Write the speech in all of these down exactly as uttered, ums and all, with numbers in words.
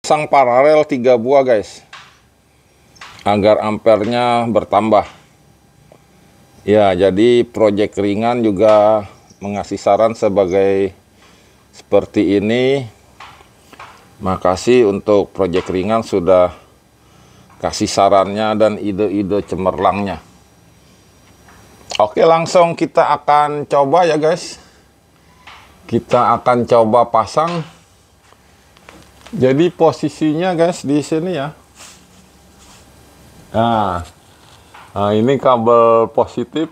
Pasang paralel tiga buah guys, agar ampernya bertambah. Ya, jadi proyek ringan juga mengasih saran sebagai seperti ini. Makasih untuk proyek ringan sudah kasih sarannya dan ide-ide cemerlangnya. Oke, langsung kita akan coba ya guys. Kita akan coba pasang. Jadi posisinya guys di sini ya. Nah, nah ini kabel positif.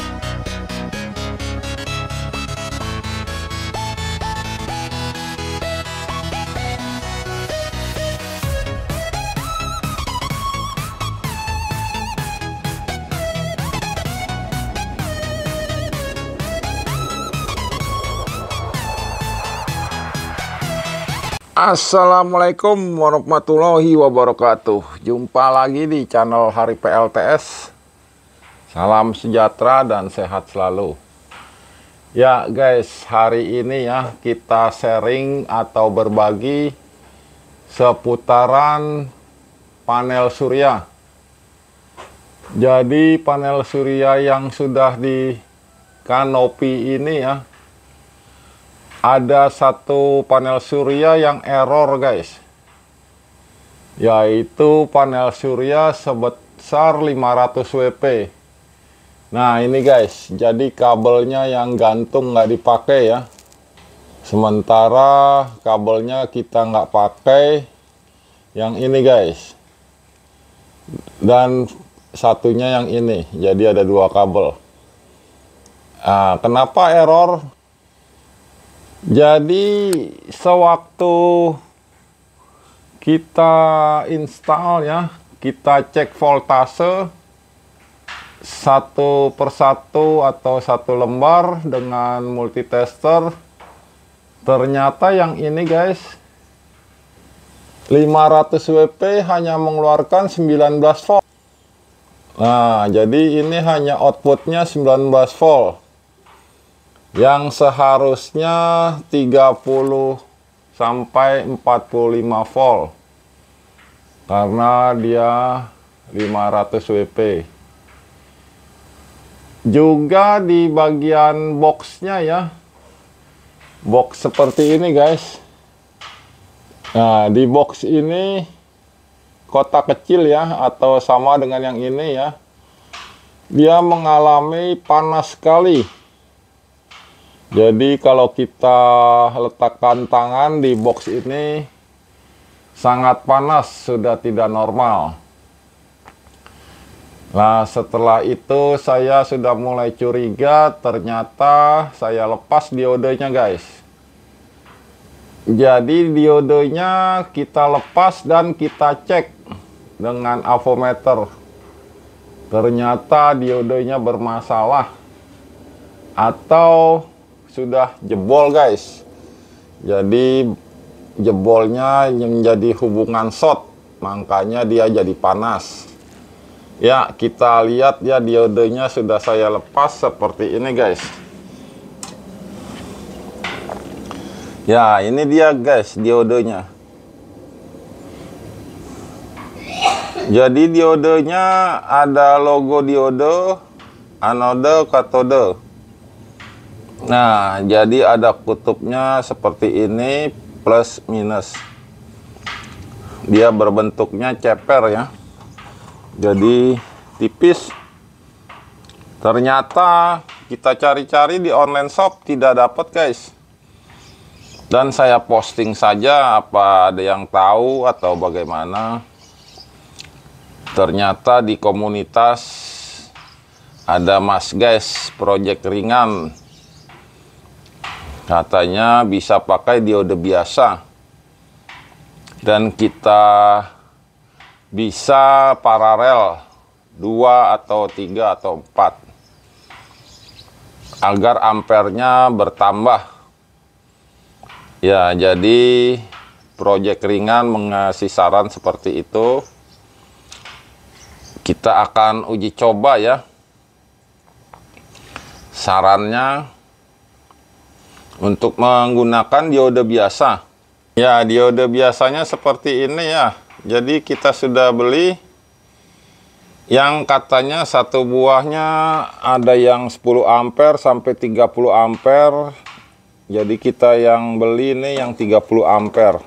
Assalamualaikum warahmatullahi wabarakatuh. Jumpa lagi di channel Hari P L T S. Salam sejahtera dan sehat selalu. Ya guys, hari ini ya kita sharing atau berbagi seputaran panel surya. Jadi panel surya yang sudah di kanopi ini ya, ada satu panel surya yang error guys, yaitu panel surya sebesar lima ratus watt. Nah ini guys, jadi kabelnya yang gantung nggak dipakai ya. Sementara kabelnya kita nggak pakai yang ini guys, dan satunya yang ini, jadi ada dua kabel. Nah, kenapa error? Jadi sewaktu kita install ya, kita cek voltase satu persatu atau satu lembar dengan multitester, ternyata yang ini guys lima ratus watt hanya mengeluarkan sembilan belas volt. Nah, jadi ini hanya outputnya sembilan belas volt, yang seharusnya tiga puluh sampai empat puluh lima volt, karena dia lima ratus watt. Juga di bagian boxnya ya, box seperti ini guys. Nah, di box ini kotak kecil ya, atau sama dengan yang ini ya, dia mengalami panas sekali. Jadi kalau kita letakkan tangan di box ini sangat panas, sudah tidak normal. Nah setelah itu saya sudah mulai curiga, ternyata saya lepas diodenya guys. Jadi diodenya kita lepas dan kita cek dengan avometer. Ternyata diodenya bermasalah atau sudah jebol guys. Jadi jebolnya menjadi hubungan short, makanya dia jadi panas ya. Kita lihat ya, diodenya sudah saya lepas seperti ini guys. Ya ini dia guys diodenya. Jadi diodenya ada logo diode, anode, katode. Nah, jadi ada kutubnya seperti ini, plus minus. Dia berbentuknya ceper ya, jadi tipis. Ternyata kita cari-cari di online shop tidak dapat guys. Dan saya posting saja, apa ada yang tahu atau bagaimana. Ternyata di komunitas ada mas guys, proyek ringan. Katanya bisa pakai diode biasa, dan kita bisa paralel dua atau tiga atau empat agar ampernya bertambah. Ya, jadi proyek ringan mengasih saran seperti itu. Kita akan uji coba ya. Sarannya untuk menggunakan diode biasa. Ya, diode biasanya seperti ini ya. Jadi kita sudah beli yang katanya satu buahnya ada yang sepuluh ampere sampai tiga puluh ampere. Jadi kita yang beli ini yang tiga puluh ampere.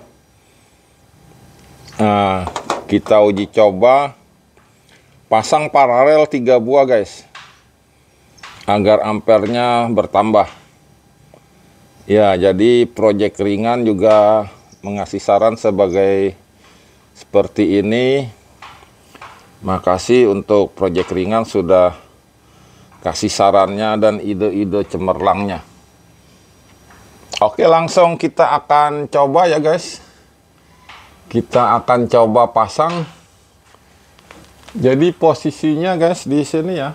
Nah, kita uji coba pasang paralel tiga buah guys, agar ampernya bertambah. Ya, jadi proyek ringan juga mengasih saran sebagai seperti ini. Makasih untuk proyek ringan sudah kasih sarannya dan ide-ide cemerlangnya. Oke, langsung kita akan coba ya guys. Kita akan coba pasang. Jadi posisinya guys di sini ya.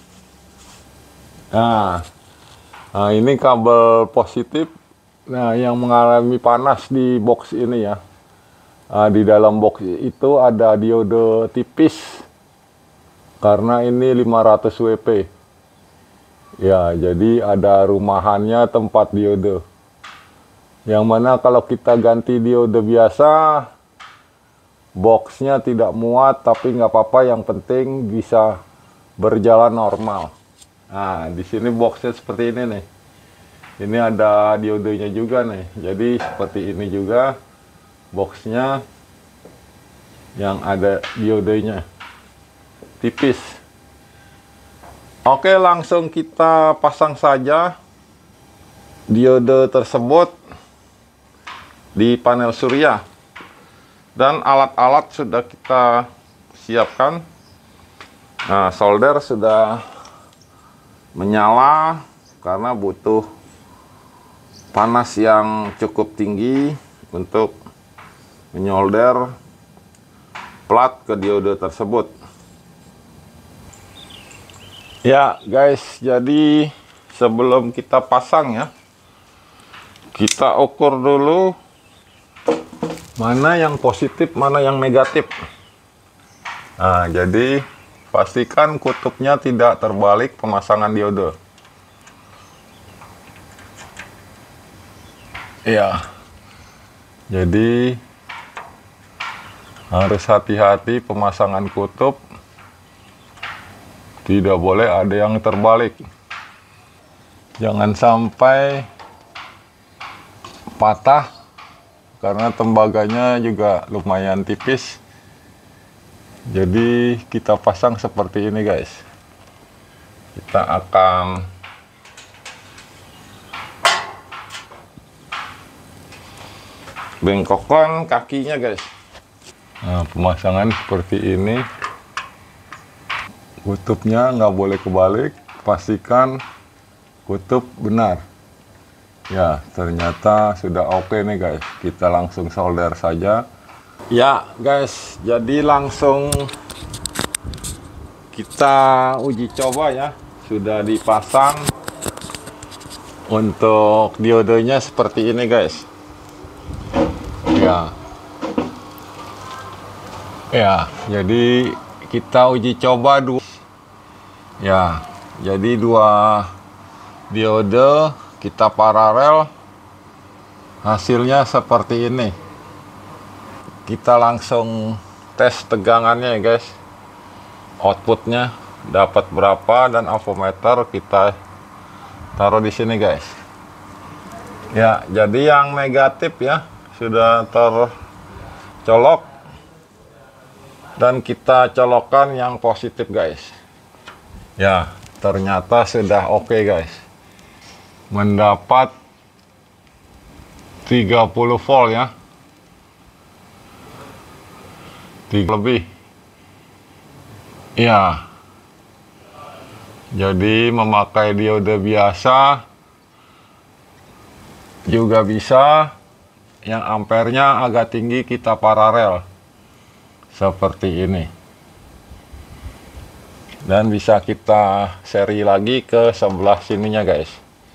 Nah, nah ini kabel positif. Nah, yang mengalami panas di box ini ya. Nah, di dalam box itu ada diode tipis. Karena ini lima ratus watt. Ya, jadi ada rumahannya tempat diode. Yang mana kalau kita ganti diode biasa, boxnya tidak muat, tapi nggak apa-apa. Yang penting bisa berjalan normal. Nah, di sini boxnya seperti ini nih. Ini ada diodenya juga nih. Jadi seperti ini juga boxnya yang ada diodenya tipis. Oke, langsung kita pasang saja diode tersebut di panel surya. Dan alat-alat sudah kita siapkan. Nah, solder sudah menyala karena butuh panas yang cukup tinggi untuk menyolder plat ke diode tersebut. Ya guys, jadi sebelum kita pasang ya, kita ukur dulu mana yang positif, mana yang negatif. Nah, jadi pastikan kutubnya tidak terbalik pemasangan diode. Ya, jadi harus hati-hati pemasangan kutub. Tidak boleh ada yang terbalik. Jangan sampai patah karena tembaganya juga lumayan tipis. Jadi kita pasang seperti ini guys. Kita akan bengkokkan kakinya guys. Nah, pemasangan seperti ini. Kutubnya nggak boleh kebalik. Pastikan kutub benar. Ya, ternyata sudah oke nih guys. Kita langsung solder saja. Ya guys, jadi langsung kita uji coba ya. Sudah dipasang. Untuk diodenya seperti ini guys. Ya. Ya, jadi kita uji coba dua. Ya, jadi dua diode kita paralel. Hasilnya seperti ini. Kita langsung tes tegangannya ya guys. Outputnya dapat berapa dan avometer kita taruh di sini guys. Ya, jadi yang negatif ya sudah tercolok dan kita colokkan yang positif guys. Ya, ternyata sudah oke guys. Mendapat tiga puluh volt ya. tiga lebih. Ya. Jadi memakai diode biasa juga bisa. Yang ampernya agak tinggi kita paralel seperti ini, dan bisa kita seri lagi ke sebelah sininya guys.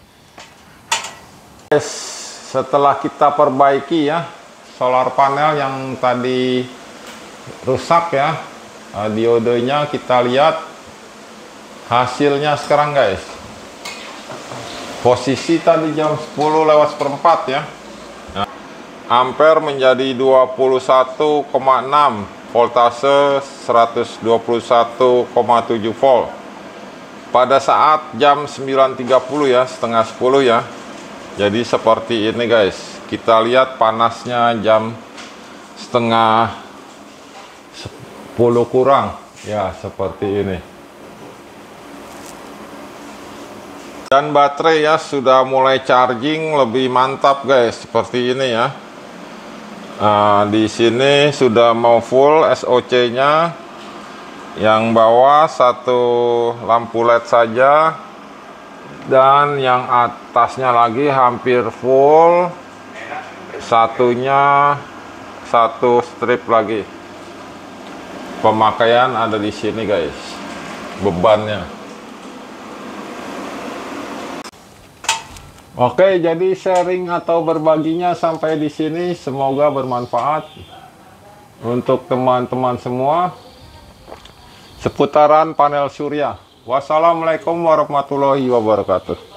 Guys, setelah kita perbaiki ya solar panel yang tadi rusak ya, diodenya kita lihat hasilnya sekarang guys. Posisi tadi jam sepuluh lewat seperempat ya. ampere menjadi dua puluh satu koma enam, voltase seratus dua puluh satu koma tujuh volt. Pada saat jam sembilan tiga puluh ya, setengah sepuluh ya. Jadi seperti ini guys. Kita lihat panasnya jam setengah sepuluh kurang ya, seperti ini. Dan baterai ya sudah mulai charging lebih mantap guys, seperti ini ya. Nah, di sini sudah mau full S O C-nya. Yang bawah satu lampu L E D saja, dan yang atasnya lagi hampir full. Satunya satu strip lagi. Pemakaian ada di sini guys, bebannya. Oke, jadi sharing atau berbaginya sampai di sini, semoga bermanfaat untuk teman-teman semua seputaran panel surya. Wassalamualaikum warahmatullahi wabarakatuh.